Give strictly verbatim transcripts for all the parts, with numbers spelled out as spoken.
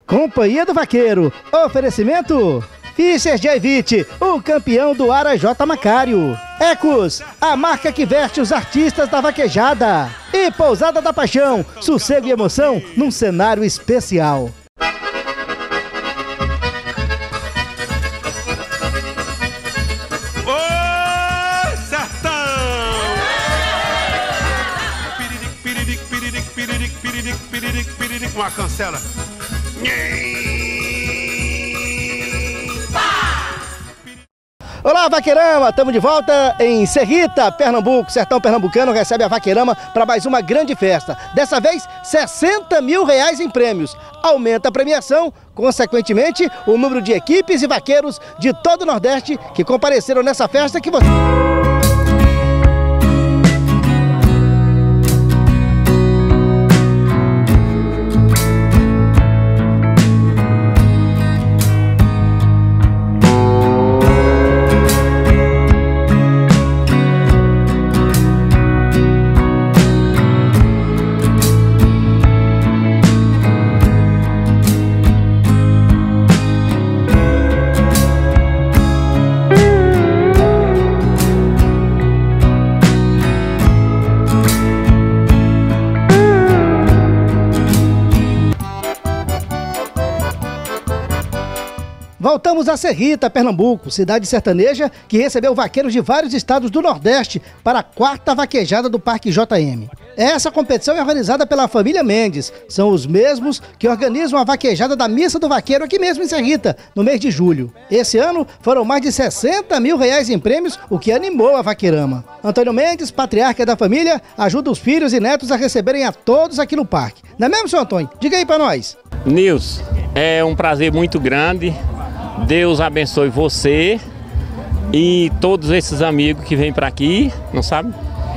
Companhia do Vaqueiro. Oferecimento Fischer de Evite, o campeão do Ara J. Macário. Ecos, a marca que veste os artistas da vaquejada. E Pousada da Paixão, sossego e emoção num cenário especial. Ô, sertão! Piriric, piriric, piriric, piriric, piriric, piriric, piriric, uma cancela. Olá, Vaqueirama! Estamos de volta em Serrita, Pernambuco. Sertão pernambucano recebe a Vaqueirama para mais uma grande festa. Dessa vez, sessenta mil reais em prêmios. Aumenta a premiação, consequentemente, o número de equipes e vaqueiros de todo o Nordeste que compareceram nessa festa que você... Voltamos a Serrita, Pernambuco, cidade sertaneja que recebeu vaqueiros de vários estados do Nordeste para a quarta vaquejada do Parque J M. Essa competição é organizada pela família Mendes. São os mesmos que organizam a vaquejada da Missa do Vaqueiro aqui mesmo em Serrita, no mês de julho. Esse ano foram mais de sessenta mil reais em prêmios, o que animou a Vaqueirama. Antônio Mendes, patriarca da família, ajuda os filhos e netos a receberem a todos aqui no parque. Não é mesmo, seu Antônio? Diga aí para nós. Nilson, é um prazer muito grande. Deus abençoe você e todos esses amigos que vêm para aqui, não sabe?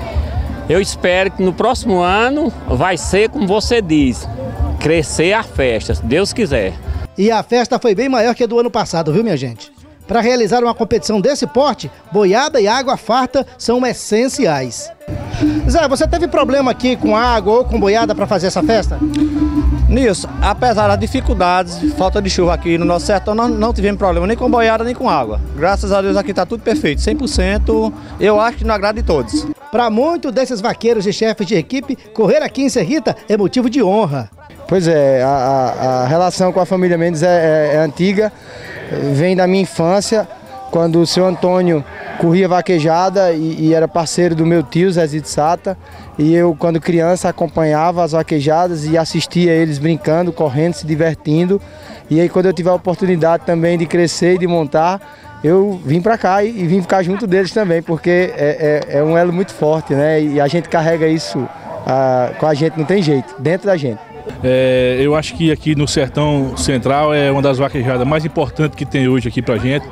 Eu espero que no próximo ano vai ser como você diz, crescer a festa, se Deus quiser. E a festa foi bem maior que a do ano passado, viu, minha gente? Para realizar uma competição desse porte, boiada e água farta são essenciais. Zé, você teve problema aqui com água ou com boiada para fazer essa festa? Nilson, apesar das dificuldades, falta de chuva aqui no nosso sertão, nós não tivemos problema nem com boiada nem com água. Graças a Deus aqui está tudo perfeito, cem por cento, eu acho que não agrada de todos. Para muitos desses vaqueiros e chefes de equipe, correr aqui em Serrita é motivo de honra. Pois é, a, a, a relação com a família Mendes é, é, é antiga, vem da minha infância, quando o seu Antônio corria vaquejada e, e era parceiro do meu tio, Zezito Sata, e eu, quando criança, acompanhava as vaquejadas e assistia eles brincando, correndo, se divertindo. E aí, quando eu tive a oportunidade também de crescer e de montar, eu vim para cá e, e vim ficar junto deles também, porque é, é, é um elo muito forte, né? E a gente carrega isso ah, com a gente, não tem jeito, dentro da gente. É, eu acho que aqui no Sertão Central é uma das vaquejadas mais importantes que tem hoje aqui pra gente.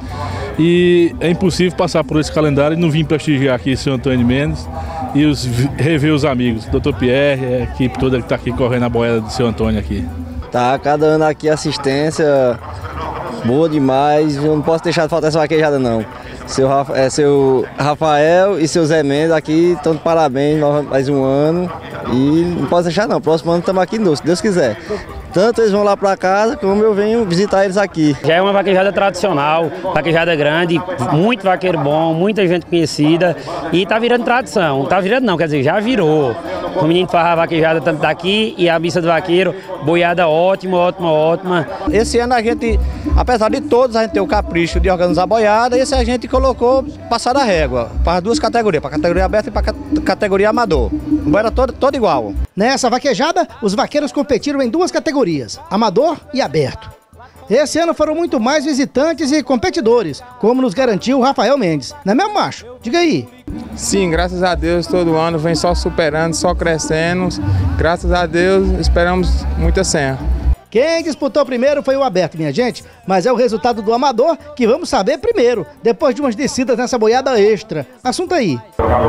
E é impossível passar por esse calendário e não vir prestigiar aqui o seu Antônio Mendes e os, rever os amigos, doutor Pierre, a equipe toda que está aqui correndo a boiada do seu Antônio aqui. Tá, cada ano aqui assistência boa demais, eu não posso deixar de faltar essa vaquejada não. Seu, é, seu Rafael e seu Zé Mendes aqui estão de parabéns, mais um ano. E não posso deixar não, próximo ano estamos aqui de novo, se Deus quiser. Tanto eles vão lá para casa, como eu venho visitar eles aqui. Já é uma vaquejada tradicional, vaquejada grande, muito vaqueiro bom, muita gente conhecida e tá virando tradição. Tá virando não, quer dizer, já virou. O menino faz a vaquejada tanto daqui e a missa do vaqueiro, boiada ótima, ótima, ótima. Esse ano a gente, apesar de todos, a gente tem o capricho de organizar a boiada, esse a gente colocou passar da régua, para as duas categorias, para a categoria aberta e para a categoria amador. Boiada toda, toda igual. Nessa vaquejada, os vaqueiros competiram em duas categorias, amador e aberto. Esse ano foram muito mais visitantes e competidores, como nos garantiu o Rafael Mendes. Não é mesmo, macho? Diga aí. Sim, graças a Deus, todo ano vem só superando, só crescendo. Graças a Deus, esperamos muita senha. Quem disputou primeiro foi o aberto, minha gente, mas é o resultado do amador que vamos saber primeiro, depois de umas descidas nessa boiada extra. Assunto aí.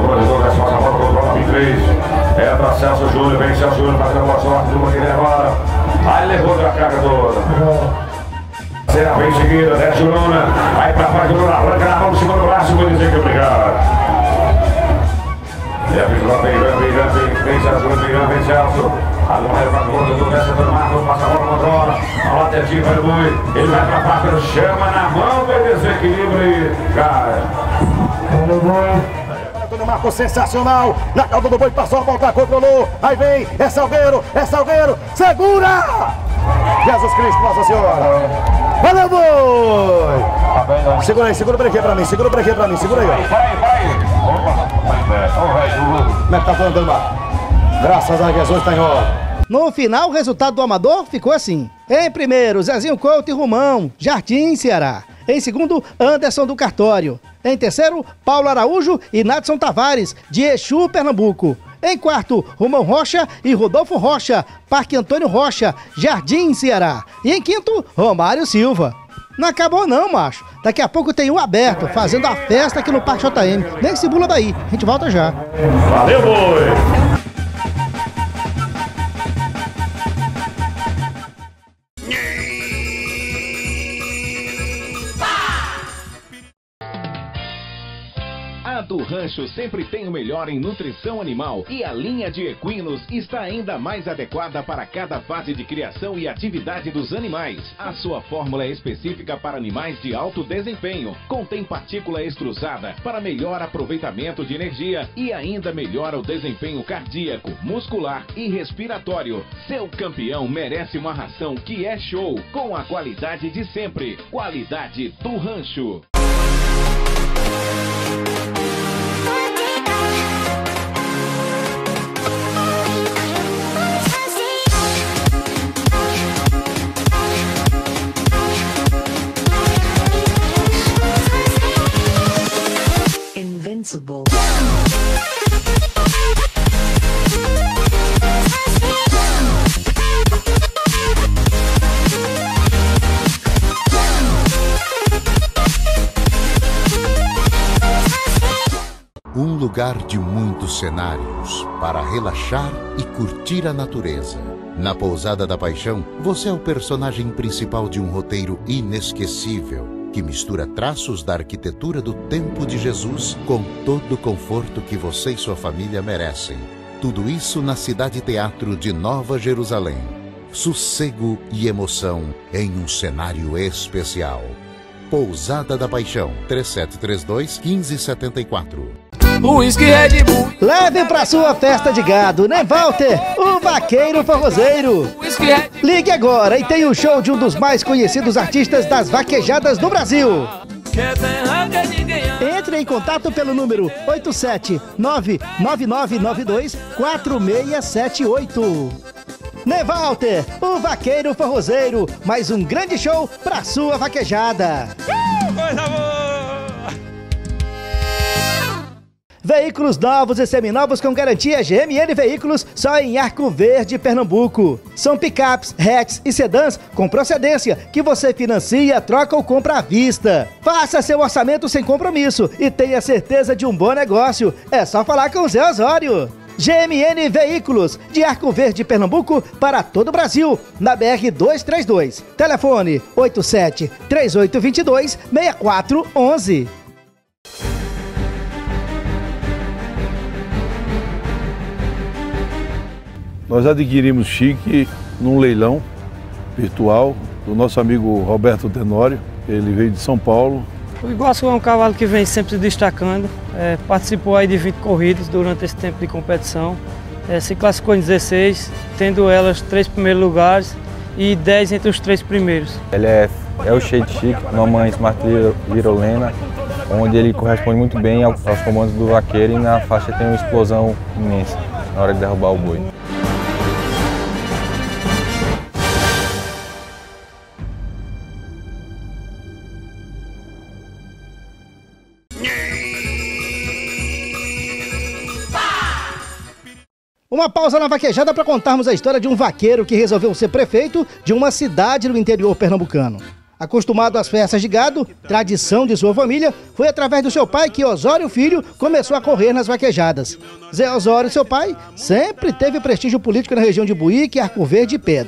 É para Celso Júnior, vem Celso Júnior, fazendo uma sorte, turma que agora. Aí levou da carga toda. Será bem seguida, desce Juruna, aí pra fora Juruna, arranca na mão, segundo o braço, vou dizer que obrigado. E a Vila vem, vem, vem, vem, vem Celso, vem, vem Celso. Agora vai para o outro, desce para o Marcos, passa a bola, controla. A tentativa do boi. Ele vai pra faca, chama na mão, vai desequilibra e cai. Olha o boi. Marco sensacional, na cauda do boi, passou a volta, controlou, aí vem, é Salgueiro, é Salgueiro, segura! Jesus Cristo, Nossa Senhora! Valeu, boi! Segura aí, segura o brequê pra mim, segura o brequê pra mim, segura aí, ó. Vai, vai, vai! Como é que tá falando, Mar? Graças a Jesus, tá em ordem. No final, o resultado do amador ficou assim. Em primeiro, Zezinho Couto e Romão, Jardim, Ceará. Em segundo, Anderson do Cartório. Em terceiro, Paulo Araújo e Nadson Tavares, de Exu, Pernambuco. Em quarto, Romão Rocha e Rodolfo Rocha, Parque Antônio Rocha, Jardim, Ceará. E em quinto, Romário Silva. Não acabou não, macho. Daqui a pouco tem um aberto, fazendo a festa aqui no Parque J M. Nem se bula daí, a gente volta já. Valeu, boi! A do Rancho sempre tem o melhor em nutrição animal e a linha de equinos está ainda mais adequada para cada fase de criação e atividade dos animais. A sua fórmula é específica para animais de alto desempenho, contém partícula extrusada para melhor aproveitamento de energia e ainda melhora o desempenho cardíaco, muscular e respiratório. Seu campeão merece uma ração que é show, com a qualidade de sempre. Qualidade do Rancho. Invincible. Um lugar de muitos cenários para relaxar e curtir a natureza. Na Pousada da Paixão, você é o personagem principal de um roteiro inesquecível que mistura traços da arquitetura do tempo de Jesus com todo o conforto que você e sua família merecem. Tudo isso na Cidade Teatro de Nova Jerusalém. Sossego e emoção em um cenário especial. Pousada da Paixão, três sete três dois, um cinco sete quatro. Whisky Red Bull. Leve pra sua festa de gado, né, Walter? O Vaqueiro Forrozeiro. Ligue agora e tenha o show de um dos mais conhecidos artistas das vaquejadas do Brasil. Entre em contato pelo número oito sete nove nove nove nove dois quatro seis sete oito. Né, Walter? O Vaqueiro Forrozeiro. Mais um grande show pra sua vaquejada. Uh, coisa boa! Veículos novos e seminovos com garantia G M N Veículos só em Arco Verde, Pernambuco. São picapes, hatches e sedãs com procedência que você financia, troca ou compra à vista. Faça seu orçamento sem compromisso e tenha certeza de um bom negócio. É só falar com o Zé Osório. G M N Veículos, de Arco Verde, Pernambuco, para todo o Brasil, na B R duzentos e trinta e dois. Telefone oito sete três oito dois dois seis quatro um um. Nós adquirimos Chique num leilão virtual do nosso amigo Roberto Tenório. Ele veio de São Paulo. O Iguaçu é um cavalo que vem sempre se destacando, é, participou aí de vinte corridas durante esse tempo de competição, é, se classificou em dezesseis, tendo elas três primeiros lugares e dez entre os três primeiros. Ele é, é o Shade Chique, mamãe Smart Virolena, onde ele corresponde muito bem aos comandos do vaqueiro e na faixa tem uma explosão imensa na hora de derrubar o boi. Uma pausa na vaquejada para contarmos a história de um vaqueiro que resolveu ser prefeito de uma cidade no interior pernambucano. Acostumado às festas de gado, tradição de sua família, foi através do seu pai que Osório Filho começou a correr nas vaquejadas. Zé Osório, seu pai, sempre teve prestígio político na região de Buíque, Arco Verde e Pedra.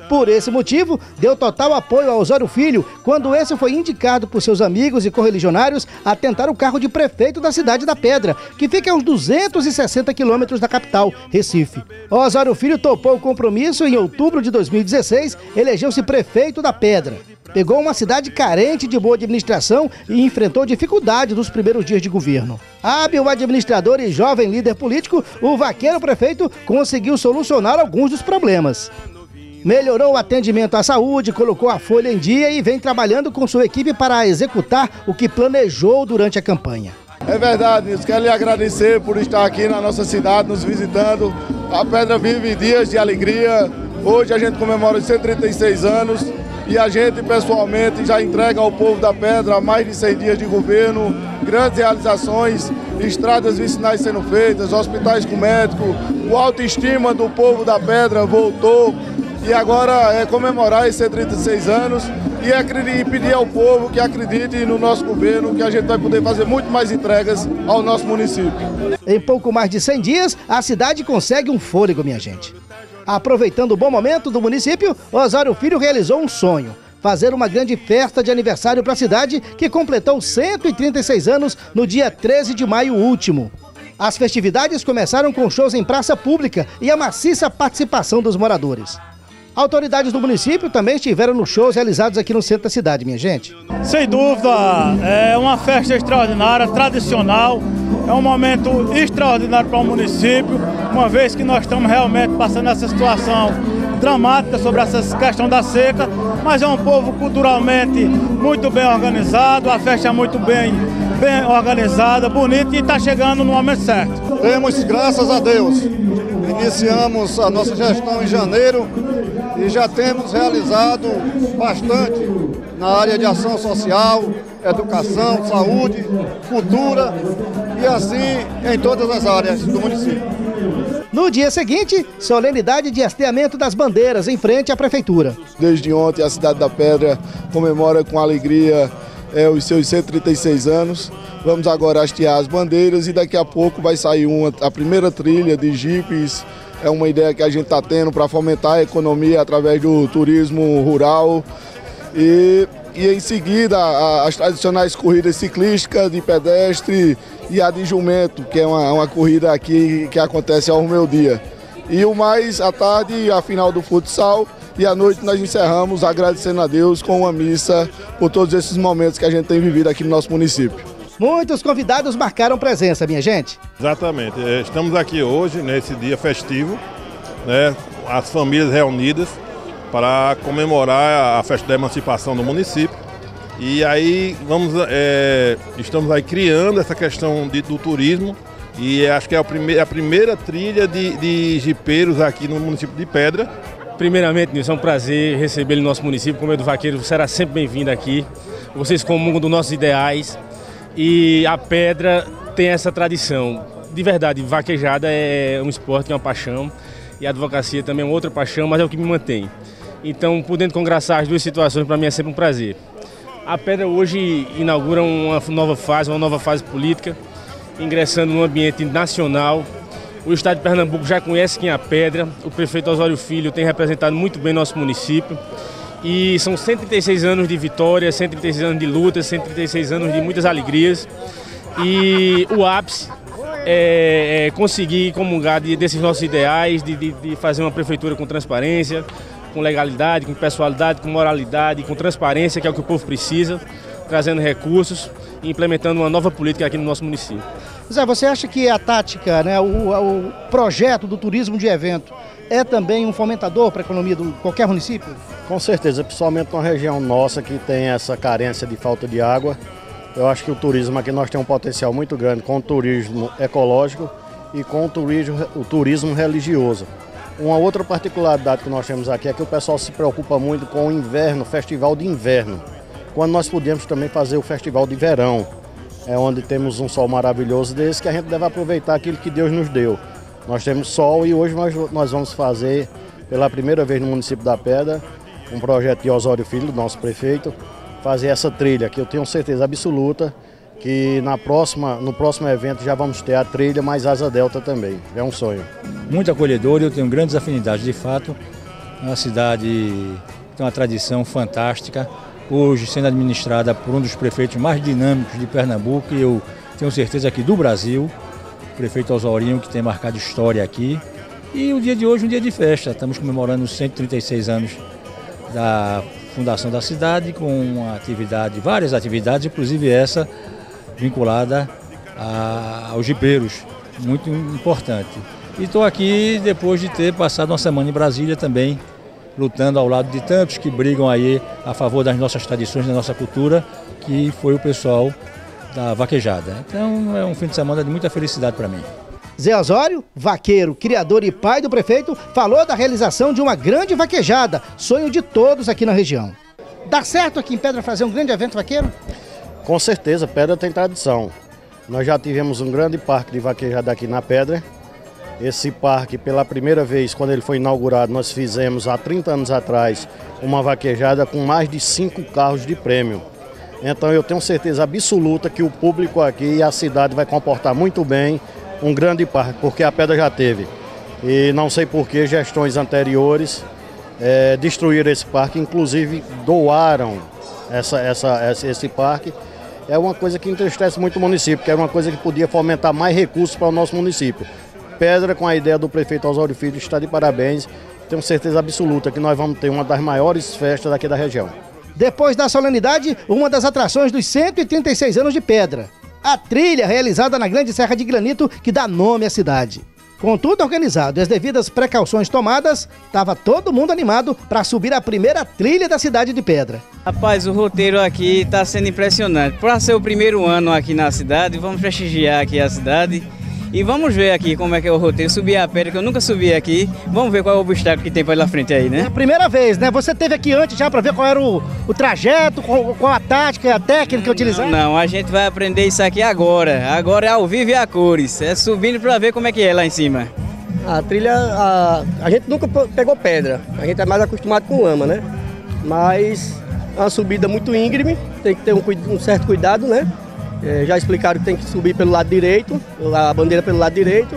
Por esse motivo, deu total apoio ao Osório Filho quando esse foi indicado por seus amigos e correligionários a tentar o cargo de prefeito da cidade da Pedra, que fica a uns duzentos e sessenta quilômetros da capital, Recife. Osório Filho topou o compromisso e em outubro de dois mil e dezesseis elegeu-se prefeito da Pedra. Pegou uma cidade carente de boa administração e enfrentou dificuldade nos primeiros dias de governo. Hábil administrador e jovem líder político, o vaqueiro prefeito conseguiu solucionar alguns dos problemas. Melhorou o atendimento à saúde, colocou a folha em dia e vem trabalhando com sua equipe para executar o que planejou durante a campanha. É verdade, Nilson. Quero lhe agradecer por estar aqui na nossa cidade, nos visitando. A Pedra vive dias de alegria. Hoje a gente comemora os cento e trinta e seis anos e a gente pessoalmente já entrega ao povo da Pedra mais de cem dias de governo, grandes realizações, estradas vicinais sendo feitas, hospitais com médico, a autoestima do povo da Pedra voltou. E agora é comemorar esses cento e trinta e seis anos e, é, e pedir ao povo que acredite no nosso governo, que a gente vai poder fazer muito mais entregas ao nosso município. Em pouco mais de cem dias, a cidade consegue um fôlego, minha gente. Aproveitando o bom momento do município, Osório Filho realizou um sonho: fazer uma grande festa de aniversário para a cidade, que completou cento e trinta e seis anos no dia treze de maio último. As festividades começaram com shows em praça pública e a maciça participação dos moradores. Autoridades do município também estiveram nos shows realizados aqui no centro da cidade, minha gente. Sem dúvida, é uma festa extraordinária, tradicional, é um momento extraordinário para o município, uma vez que nós estamos realmente passando essa situação dramática sobre essa questão da seca, mas é um povo culturalmente muito bem organizado, a festa é muito bem, bem organizada, bonita e está chegando no momento certo. Temos, graças a Deus, iniciamos a nossa gestão em janeiro e já temos realizado bastante na área de ação social, educação, saúde, cultura e assim em todas as áreas do município. No dia seguinte, solenidade de hasteamento das bandeiras em frente à prefeitura. Desde ontem a cidade da Pedra comemora com alegria é, os seus cento e trinta e seis anos. Vamos agora hastear as bandeiras e daqui a pouco vai sair uma, a primeira trilha de jipes. É uma ideia que a gente está tendo para fomentar a economia através do turismo rural. E, e em seguida a, as tradicionais corridas ciclísticas de pedestre e a de jumento, que é uma, uma corrida aqui que acontece ao meio-dia. E o mais à tarde, a final do futsal, e à noite nós encerramos agradecendo a Deus com uma missa por todos esses momentos que a gente tem vivido aqui no nosso município. Muitos convidados marcaram presença, minha gente. Exatamente. Estamos aqui hoje, nesse dia festivo, né, as famílias reunidas para comemorar a festa da emancipação do município. E aí vamos, é, estamos aí criando essa questão de, do turismo e acho que é a primeira, a primeira trilha de, de jipeiros aqui no município de Pedra. Primeiramente, Nilson, é um prazer recebê-lo no nosso município. Como é do Vaqueiro, você será sempre bem-vindo aqui. Vocês comungam dos nossos ideais. E a Pedra tem essa tradição. De verdade, vaquejada é um esporte, é uma paixão. E a advocacia também é uma outra paixão, mas é o que me mantém. Então, podendo congraçar as duas situações, para mim é sempre um prazer. A Pedra hoje inaugura uma nova fase, uma nova fase política, ingressando no ambiente nacional. O estado de Pernambuco já conhece quem é a Pedra. O prefeito Osório Filho tem representado muito bem nosso município. E são cento e trinta e seis anos de vitória, cento e trinta e seis anos de luta, cento e trinta e seis anos de muitas alegrias. E o ápice é, é conseguir comungar de, desses nossos ideais, de, de, de fazer uma prefeitura com transparência, com legalidade, com pessoalidade, com moralidade, com transparência, que é o que o povo precisa, trazendo recursos e implementando uma nova política aqui no nosso município. Zé, você acha que a tática, né, o, o projeto do turismo de evento é também um fomentador para a economia de qualquer município? Com certeza, principalmente na região nossa que tem essa carência de falta de água. Eu acho que o turismo aqui nós temos um potencial muito grande com o turismo ecológico e com o turismo, o turismo religioso. Uma outra particularidade que nós temos aqui é que o pessoal se preocupa muito com o inverno, festival de inverno, quando nós podemos também fazer o festival de verão, é onde temos um sol maravilhoso desse que a gente deve aproveitar aquilo que Deus nos deu. Nós temos sol e hoje nós, nós vamos fazer, pela primeira vez no município da Pedra, um projeto de Osório Filho, nosso prefeito, fazer essa trilha, que eu tenho certeza absoluta que na próxima, no próximo evento já vamos ter a trilha mais Asa Delta também. É um sonho. Muito acolhedor, eu tenho grandes afinidades de fato É uma cidade que tem uma tradição fantástica, hoje sendo administrada por um dos prefeitos mais dinâmicos de Pernambuco e eu tenho certeza aqui do Brasil, o prefeito Osório, que tem marcado história aqui. E o dia de hoje é um dia de festa, estamos comemorando os cento e trinta e seis anos da fundação da cidade, com uma atividade, várias atividades, inclusive essa vinculada a, aos jipeiros, muito importante. E estou aqui depois de ter passado uma semana em Brasília também, lutando ao lado de tantos que brigam aí a favor das nossas tradições, da nossa cultura, que foi o pessoal da vaquejada. Então é um fim de semana de muita felicidade para mim. Zé Osório, vaqueiro, criador e pai do prefeito, falou da realização de uma grande vaquejada, sonho de todos aqui na região. Dá certo aqui em Pedra fazer um grande evento vaqueiro? Com certeza, Pedra tem tradição. Nós já tivemos um grande parque de vaquejada aqui na Pedra. Esse parque, pela primeira vez, quando ele foi inaugurado, nós fizemos há trinta anos atrás uma vaquejada com mais de cinco carros de prêmio. Então eu tenho certeza absoluta que o público aqui e a cidade vai comportar muito bem um grande parque, porque a Pedra já teve. E não sei por que gestões anteriores é, destruíram esse parque, inclusive doaram essa, essa, esse parque. É uma coisa que entristece muito o município, porque é uma coisa que podia fomentar mais recursos para o nosso município. Pedra, com a ideia do prefeito Osório Filho, está de parabéns. Tenho certeza absoluta que nós vamos ter uma das maiores festas daqui da região. Depois da solenidade, uma das atrações dos cento e trinta e seis anos de Pedra. A trilha realizada na Grande Serra de Granito, que dá nome à cidade. Com tudo organizado e as devidas precauções tomadas, estava todo mundo animado para subir a primeira trilha da cidade de Pedra. Rapaz, o roteiro aqui está sendo impressionante. Para ser o primeiro ano aqui na cidade, vamos prestigiar aqui a cidade. E vamos ver aqui como é que é o roteiro, subir a pedra, que eu nunca subi aqui. Vamos ver qual é o obstáculo que tem pela frente aí, né? É a primeira vez, né? Você esteve aqui antes já para ver qual era o, o trajeto, qual, qual a tática, a técnica utilizada? Não, não, a gente vai aprender isso aqui agora. Agora é ao vivo e a cores. É subindo para ver como é que é lá em cima. A trilha, a, a gente nunca pegou pedra. A gente é mais acostumado com lama, né? Mas é uma subida muito íngreme, tem que ter um, um certo cuidado, né? É, já explicaram que tem que subir pelo lado direito, a bandeira pelo lado direito.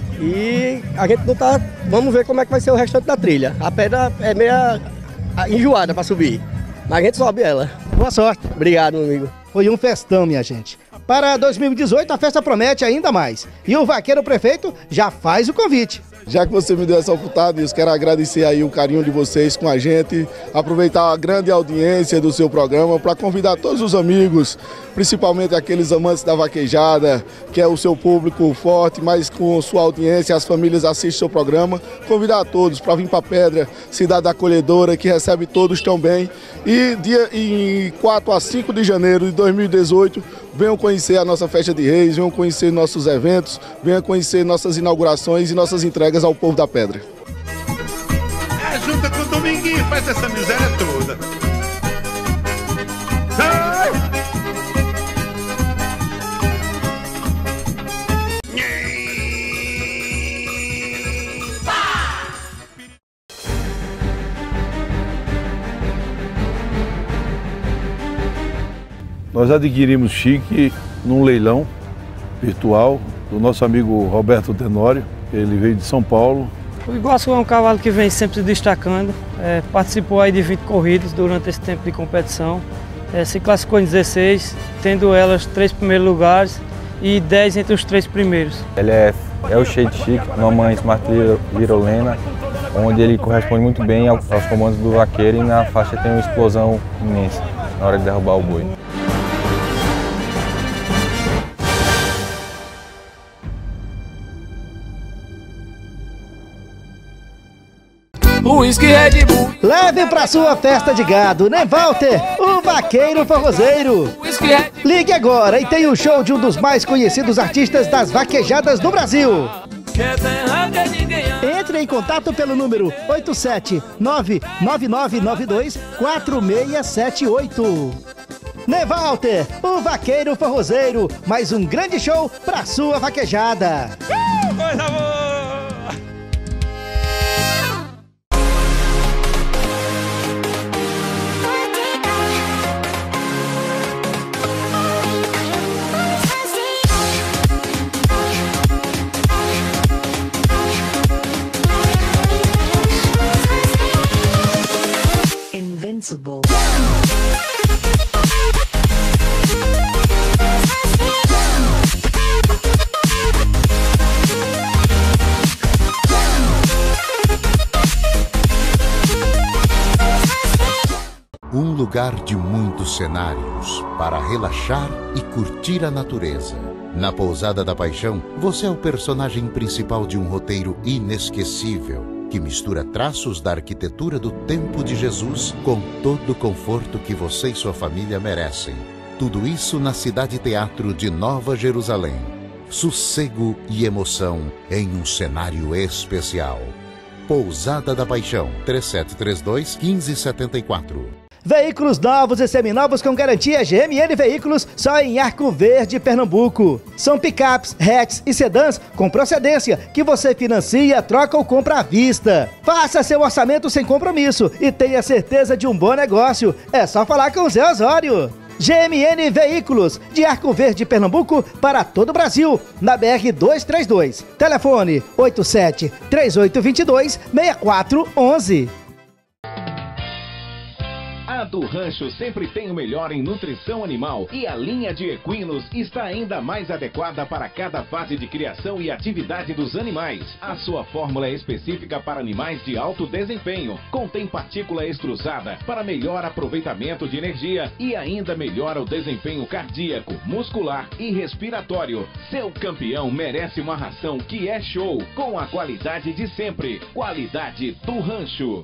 E a gente não tá. Vamos ver como é que vai ser o restante da trilha. A pedra é meio enjoada para subir, mas a gente sobe ela. Boa sorte. Obrigado, meu amigo. Foi um festão, minha gente. Para dois mil e dezoito, a festa promete ainda mais. E o vaqueiro prefeito já faz o convite. Já que você me deu essa oportunidade, eu quero agradecer aí o carinho de vocês com a gente, aproveitar a grande audiência do seu programa para convidar todos os amigos, principalmente aqueles amantes da vaquejada, que é o seu público forte, mas com sua audiência, as famílias assistem o seu programa, convidar a todos para vir para Pedra, cidade acolhedora, que recebe todos tão bem. E dia, em quatro a cinco de janeiro de dois mil e dezoito, venham conhecer a nossa festa de reis, venham conhecer nossos eventos, venham conhecer nossas inaugurações e nossas entregas ao povo da Pedra. É, junta com o Dominguinho, faz essa miséria toda. Sai! Nós adquirimos Chique num leilão virtual do nosso amigo Roberto Tenório. Ele veio de São Paulo. O Iguaçu é um cavalo que vem sempre se destacando, é, participou aí de vinte corridas durante esse tempo de competição, é, se classificou em dezesseis, tendo elas três primeiros lugares e dez entre os três primeiros. Ele é, é o Shade Chique, mamãe Smart Little Lena, onde ele corresponde muito bem aos comandos do vaqueiro e na faixa tem uma explosão imensa na hora de derrubar o boi. O Whisky Red Bull. Leve pra sua festa de gado, né, Walter? O vaqueiro forrozeiro. Ligue agora e tenha o show de um dos mais conhecidos artistas das vaquejadas do Brasil. Entre em contato pelo número oito sete nove nove nove nove dois quatro seis sete oito. Né, Walter? O vaqueiro forrozeiro. Mais um grande show pra sua vaquejada. Uh, coisa boa! Um lugar de muitos cenários para relaxar e curtir a natureza. Na Pousada da Paixão, você é o personagem principal de um roteiro inesquecível que mistura traços da arquitetura do tempo de Jesus com todo o conforto que você e sua família merecem. Tudo isso na Cidade Teatro de Nova Jerusalém. Sossego e emoção em um cenário especial. Pousada da Paixão, três sete três dois, um cinco sete quatro. Veículos novos e seminovos com garantia G M N Veículos só em Arco Verde, Pernambuco. São picapes, hatches e sedãs com procedência que você financia, troca ou compra à vista. Faça seu orçamento sem compromisso e tenha certeza de um bom negócio. É só falar com o Zé Osório. G M N Veículos, de Arco Verde, Pernambuco, para todo o Brasil, na B R duzentos e trinta e dois. Telefone oito sete, três oito dois dois, seis quatro um um. A do Rancho sempre tem o melhor em nutrição animal e a linha de equinos está ainda mais adequada para cada fase de criação e atividade dos animais. A sua fórmula é específica para animais de alto desempenho, contém partícula extrusada para melhor aproveitamento de energia e ainda melhora o desempenho cardíaco, muscular e respiratório. Seu campeão merece uma ração que é show, com a qualidade de sempre. Qualidade do Rancho.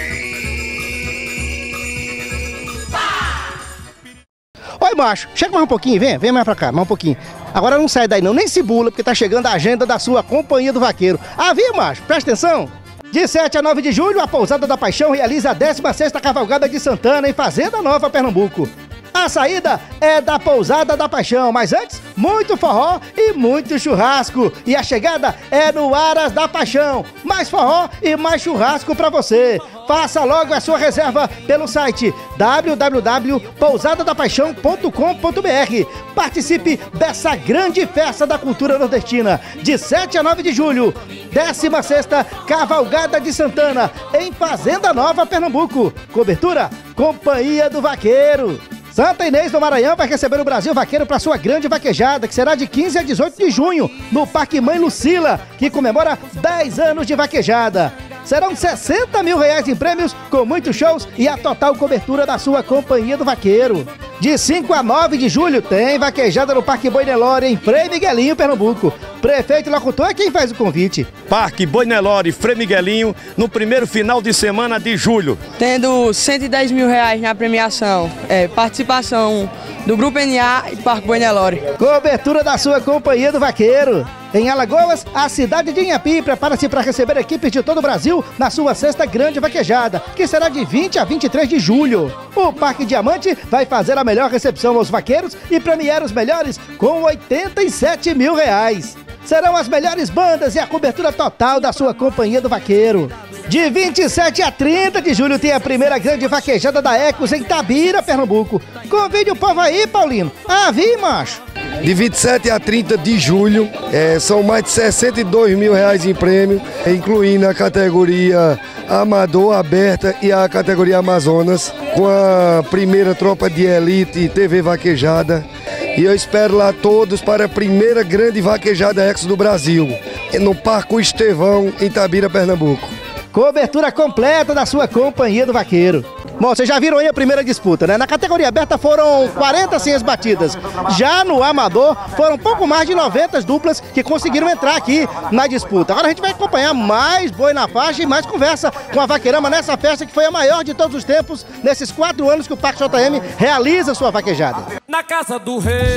Oi, macho, chega mais um pouquinho, vem, vem mais pra cá, mais um pouquinho. Agora não sai daí não, nem se bula, porque tá chegando a agenda da sua Companhia do Vaqueiro. Ah, viu, macho? Presta atenção. De sete a nove de julho, a Pousada da Paixão realiza a décima sexta Cavalgada de Santana em Fazenda Nova, Pernambuco. A saída é da Pousada da Paixão, mas antes, muito forró e muito churrasco. E a chegada é no Aras da Paixão. Mais forró e mais churrasco pra você. Faça logo a sua reserva pelo site w w w ponto pousada da paixão ponto com ponto b r. Participe dessa grande festa da cultura nordestina. De sete a nove de julho, décima sexta Cavalgada de Santana, em Fazenda Nova, Pernambuco. Cobertura Companhia do Vaqueiro. Santa Inês do Maranhão vai receber o Brasil Vaqueiro para sua grande vaquejada, que será de quinze a dezoito de junho, no Parque Mãe Lucila, que comemora dez anos de vaquejada. Serão sessenta mil reais em prêmios, com muitos shows e a total cobertura da sua Companhia do Vaqueiro. De cinco a nove de julho tem vaquejada no Parque Boi Nelore, em Frei Miguelinho, Pernambuco. Prefeito e locutor é quem faz o convite. Parque Boi Nelore, Frei Miguelinho, no primeiro final de semana de julho. Tendo cento e dez mil reais na premiação, é, participação do Grupo N A e Parque Boi Nelore. Cobertura da sua Companhia do Vaqueiro. Em Alagoas, a cidade de Inhapi prepara-se para receber equipes de todo o Brasil na sua sexta grande vaquejada, que será de vinte a vinte e três de julho. O Parque Diamante vai fazer a melhor recepção aos vaqueiros e premiar os melhores com oitenta e sete mil reais. Serão as melhores bandas e a cobertura total da sua Companhia do Vaqueiro. De vinte e sete a trinta de julho tem a primeira grande vaquejada da Ecos em Tabira, Pernambuco. Convide o povo aí, Paulino. Ah, vi, macho. De vinte e sete a trinta de julho, é, são mais de sessenta e dois mil reais em prêmio, incluindo a categoria Amador Aberta e a categoria Amazonas, com a primeira tropa de elite T V Vaquejada. E eu espero lá todos para a primeira grande vaquejada Ecos do Brasil, no Parque Estevão, em Tabira, Pernambuco. Cobertura completa da sua Companhia do Vaqueiro. Bom, vocês já viram aí a primeira disputa, né? Na categoria aberta foram quarenta senhas batidas. Já no amador foram pouco mais de noventa duplas que conseguiram entrar aqui na disputa. Agora a gente vai acompanhar mais boi na faixa e mais conversa com a Vaqueirama nessa festa que foi a maior de todos os tempos, nesses quatro anos que o Parque J M realiza sua vaquejada. Na casa do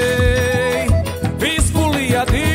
rei, fiz folia de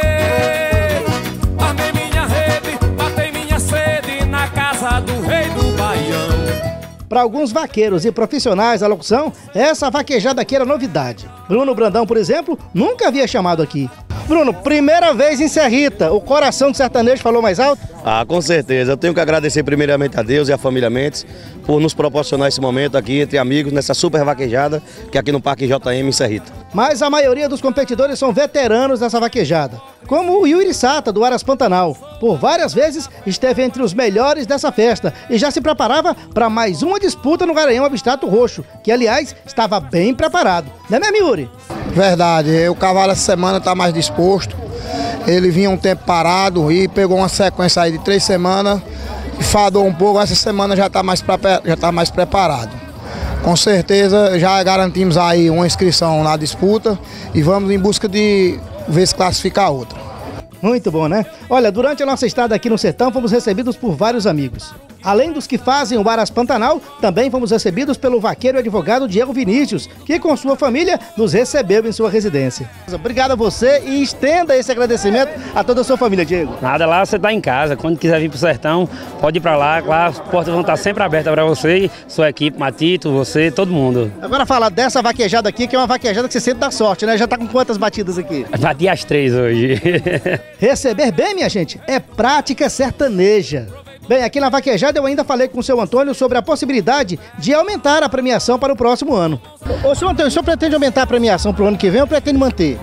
rei, armei minha rede, matei minha sede na casa do rei do Baião. Para alguns vaqueiros e profissionais da locução, essa vaquejada aqui era novidade. Bruno Brandão, por exemplo, nunca havia chamado aqui. Bruno, primeira vez em Serrita, o coração do sertanejo falou mais alto? Ah, com certeza. Eu tenho que agradecer primeiramente a Deus e a família Mendes por nos proporcionar esse momento aqui entre amigos, nessa super vaquejada que é aqui no Parque J M em Serrita. Mas a maioria dos competidores são veteranos dessa vaquejada, como o Yuri Sata, do Aras Pantanal. Por várias vezes esteve entre os melhores dessa festa e já se preparava para mais uma disputa no Garanhão Abstrato Roxo, que aliás estava bem preparado. Não é mesmo, Yuri? Verdade, o cavalo essa semana está mais disposto. Ele vinha um tempo parado e pegou uma sequência aí de três semanas, fadou um pouco, essa semana já está mais, já tá mais preparado. Com certeza já garantimos aí uma inscrição na disputa e vamos em busca de ver se classificar outra. Muito bom, né? Olha, durante a nossa estada aqui no sertão, fomos recebidos por vários amigos. Além dos que fazem o Aras Pantanal, também fomos recebidos pelo vaqueiro e advogado Diego Vinícius, que com sua família nos recebeu em sua residência. Obrigado a você e estenda esse agradecimento a toda a sua família, Diego. Nada, lá você está em casa. Quando quiser vir para o sertão, pode ir para lá. Lá as portas vão estar sempre abertas para você, sua equipe, Matito, você, todo mundo. Agora fala dessa vaquejada aqui, que é uma vaquejada que você sempre dá sorte, né? Já está com quantas batidas aqui? Bati as três hoje. Receber bem, minha gente, é prática sertaneja. Bem, aqui na vaquejada eu ainda falei com o seu Antônio sobre a possibilidade de aumentar a premiação para o próximo ano. Ô, seu Antônio, o senhor pretende aumentar a premiação para o ano que vem ou pretende manter?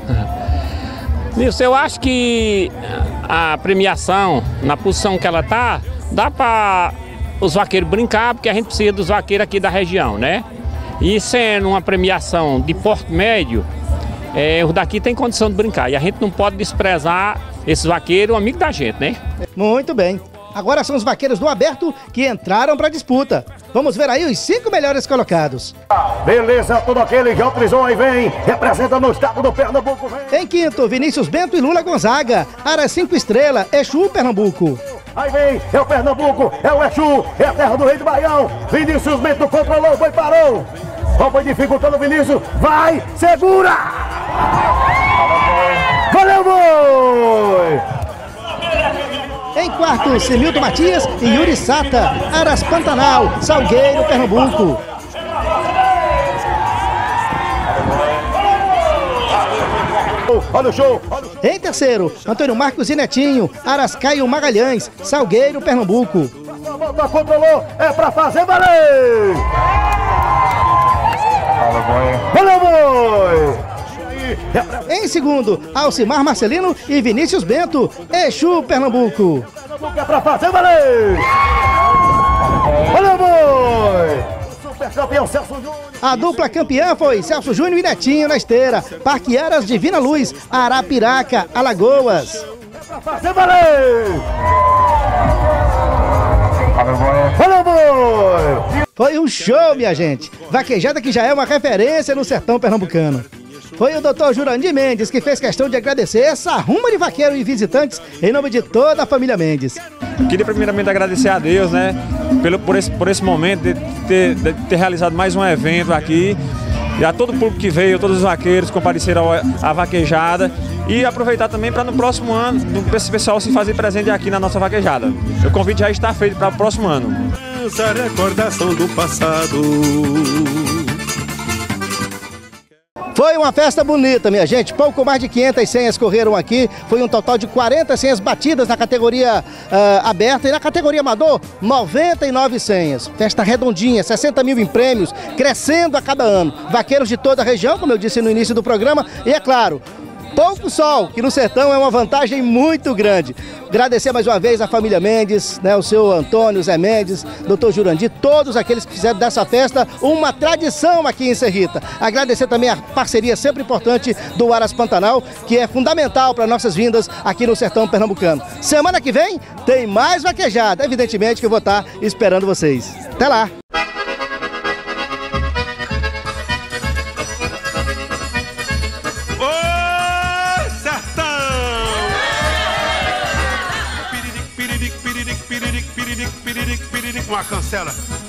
Nilson, eu acho que a premiação, na posição que ela está, dá para os vaqueiros brincar, porque a gente precisa dos vaqueiros aqui da região, né? E sendo uma premiação de porte médio, é, os daqui tem condição de brincar. E a gente não pode desprezar esses vaqueiros, amigo da gente, né? Muito bem. Agora são os vaqueiros do aberto que entraram para a disputa. Vamos ver aí os cinco melhores colocados. Beleza, tudo aquele que autorizou aí vem, representa no estado do Pernambuco. Vem. Em quinto, Vinícius Bento e Lula Gonzaga, Aras cinco Estrela, Exu, Pernambuco. Aí vem, é o Pernambuco, é o Exu, é a terra do Rei do Baião. Vinícius Bento controlou, foi, parou. Ó, foi dificultando o Vinícius, vai, segura! Valeu, boi! Em quarto, Similton Matias e Yuri Sata, Aras Pantanal, Salgueiro, Pernambuco. Olha o show! Em terceiro, Antônio Marcos e Netinho, Aras Caio Magalhães, Salgueiro, Pernambuco. Volta, controlou, é pra fazer valer! Valeu, boi! Em segundo, Alcimar Marcelino e Vinícius Bento, Exu, Pernambuco. É pra fazer valer! Valeu, boi! Super campeão Celso Júnior. A dupla campeã foi Celso Júnior e Netinho na esteira. Parque Aras Divina Luz, Arapiraca, Alagoas. É pra fazer valer! Valeu, boi! Foi um show, minha gente. Vaquejada que já é uma referência no sertão pernambucano. Foi o doutor Jurandir Mendes que fez questão de agradecer essa ruma de vaqueiro e visitantes em nome de toda a família Mendes. Queria primeiramente agradecer a Deus, né, pelo, por, esse, por esse momento de ter, de ter realizado mais um evento aqui. E a todo o público que veio, todos os vaqueiros compareceram à vaquejada. E aproveitar também para no próximo ano, esse pessoal se fazer presente aqui na nossa vaquejada. O convite já está feito para o próximo ano. Essa recordação do passado. Foi uma festa bonita, minha gente. Pouco mais de quinhentas senhas correram aqui. Foi um total de quarenta senhas batidas na categoria uh, aberta. E na categoria amador, noventa e nove senhas. Festa redondinha, sessenta mil em prêmios, crescendo a cada ano. Vaqueiros de toda a região, como eu disse no início do programa. E é claro, pouco sol, que no sertão é uma vantagem muito grande. Agradecer mais uma vez a família Mendes, né, o seu Antônio, Zé Mendes, doutor Jurandir, todos aqueles que fizeram dessa festa uma tradição aqui em Serrita. Agradecer também a parceria sempre importante do Aras Pantanal, que é fundamental para nossas vindas aqui no sertão pernambucano. Semana que vem tem mais vaquejada, evidentemente que eu vou estar esperando vocês. Até lá! Uma cancela.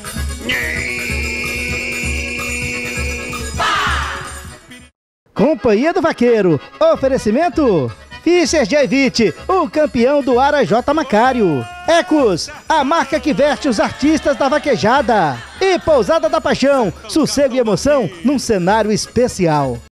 Companhia do Vaqueiro. Oferecimento Fischer de Evite, o campeão do Aras J. Macário. Ecos, a marca que veste os artistas da vaquejada. E Pousada da Paixão, sossego e emoção num cenário especial.